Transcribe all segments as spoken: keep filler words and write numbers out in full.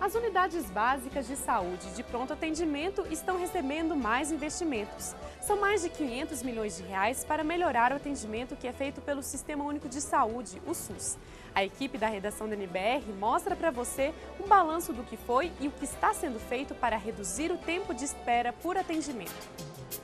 As unidades básicas de saúde de pronto atendimento estão recebendo mais investimentos. São mais de quinhentos milhões de reais para melhorar o atendimento que é feito pelo Sistema Único de Saúde, o SUS. A equipe da redação da N B R mostra para você um balanço do que foi e o que está sendo feito para reduzir o tempo de espera por atendimento.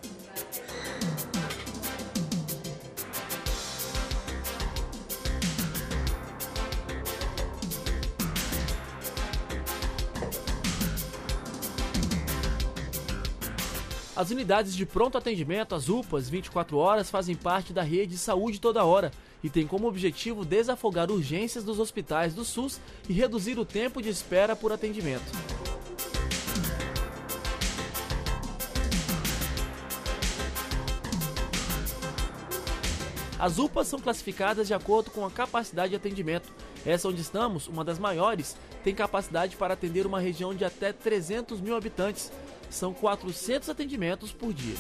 As unidades de pronto atendimento, as U P As vinte e quatro horas, fazem parte da rede Saúde Toda Hora e tem como objetivo desafogar urgências dos hospitais do SUS e reduzir o tempo de espera por atendimento. As U P As são classificadas de acordo com a capacidade de atendimento. Essa onde estamos, uma das maiores, tem capacidade para atender uma região de até trezentos mil habitantes. São quatrocentos atendimentos por dia.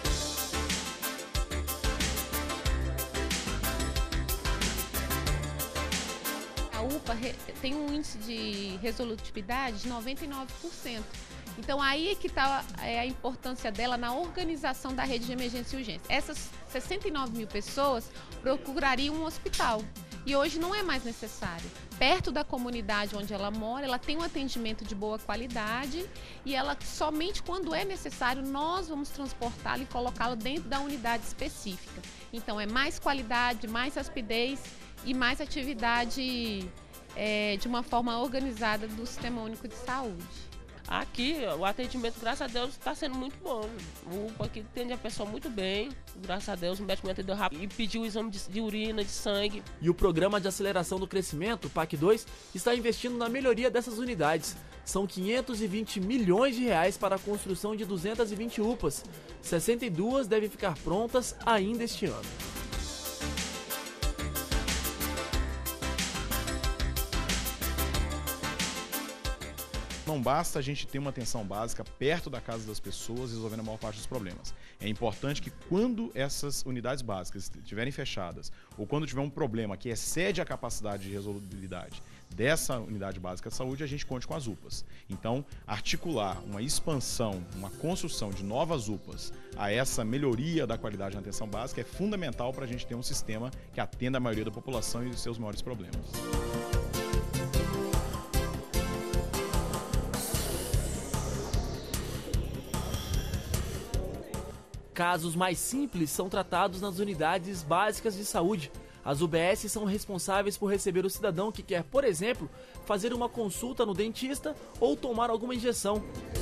A U P A tem um índice de resolutividade de noventa e nove por cento. Então aí é que está a importância dela na organização da rede de emergência e urgência. Essas sessenta e nove mil pessoas procurariam um hospital. E hoje não é mais necessário. Perto da comunidade onde ela mora, ela tem um atendimento de boa qualidade e ela somente quando é necessário nós vamos transportá-la e colocá-la dentro da unidade específica. Então é mais qualidade, mais rapidez e mais atividade é, de uma forma organizada do Sistema Único de Saúde. Aqui, o atendimento, graças a Deus, está sendo muito bom. O U P A aqui atende a pessoa muito bem, graças a Deus, o médico me atendeu rápido e pediu o exame de, de urina, de sangue. E o Programa de Aceleração do Crescimento, o P A C dois, está investindo na melhoria dessas unidades. São quinhentos e vinte milhões de reais para a construção de duzentas e vinte U P As. sessenta e duas devem ficar prontas ainda este ano. Não basta a gente ter uma atenção básica perto da casa das pessoas resolvendo a maior parte dos problemas. É importante que quando essas unidades básicas estiverem fechadas ou quando tiver um problema que excede a capacidade de resolubilidade dessa unidade básica de saúde, a gente conte com as U P As. Então, articular uma expansão, uma construção de novas U P As a essa melhoria da qualidade na atenção básica é fundamental para a gente ter um sistema que atenda a maioria da população e os seus maiores problemas. Casos mais simples são tratados nas unidades básicas de saúde. As U B S são responsáveis por receber o cidadão que quer, por exemplo, fazer uma consulta no dentista ou tomar alguma injeção.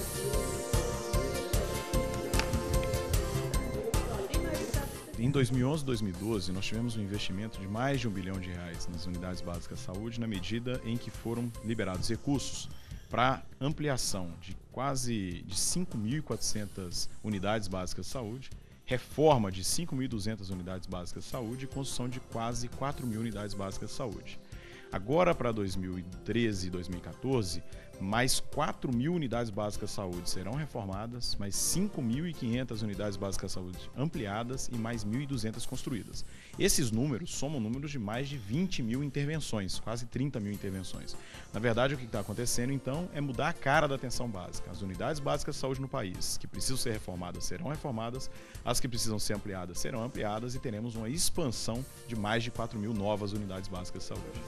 Em dois mil e onze e dois mil e doze, nós tivemos um investimento de mais de um bilhão de reais nas unidades básicas de saúde, na medida em que foram liberados recursos para ampliação de quase de cinco mil e quatrocentas unidades básicas de saúde, reforma de cinco mil e duzentas unidades básicas de saúde e construção de quase quatro mil unidades básicas de saúde. Agora, para dois mil e treze e dois mil e quatorze, mais quatro mil unidades básicas de saúde serão reformadas, mais cinco mil e quinhentas unidades básicas de saúde ampliadas e mais mil e duzentas construídas. Esses números somam números de mais de vinte mil intervenções, quase trinta mil intervenções. Na verdade, o que está acontecendo, então, é mudar a cara da atenção básica. As unidades básicas de saúde no país, que precisam ser reformadas, serão reformadas, as que precisam ser ampliadas, serão ampliadas e teremos uma expansão de mais de quatro mil novas unidades básicas de saúde.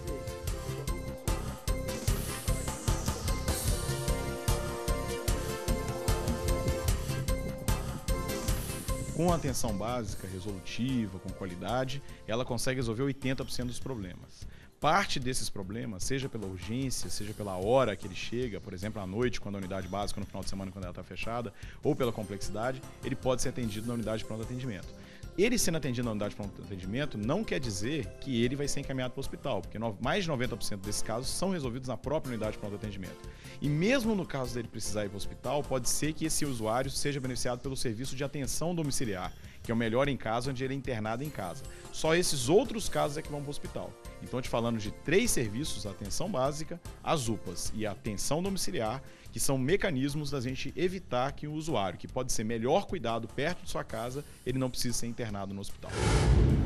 Com a atenção básica, resolutiva, com qualidade, ela consegue resolver oitenta por cento dos problemas. Parte desses problemas, seja pela urgência, seja pela hora que ele chega, por exemplo, à noite, quando a unidade básica, no final de semana, quando ela está fechada, ou pela complexidade, ele pode ser atendido na unidade de pronto atendimento. Ele sendo atendido na unidade de pronto atendimento não quer dizer que ele vai ser encaminhado para o hospital, porque mais de noventa por cento desses casos são resolvidos na própria unidade de pronto atendimento. E mesmo no caso dele precisar ir para o hospital, pode ser que esse usuário seja beneficiado pelo serviço de atenção domiciliar, que é o melhor em caso, onde ele é internado em casa. Só esses outros casos é que vão para o hospital. Então, te falando de três serviços, a atenção básica, as U P As e a atenção domiciliar, que são mecanismos da gente evitar que o usuário, que pode ser melhor cuidado perto de sua casa, ele não precise ser internado no hospital.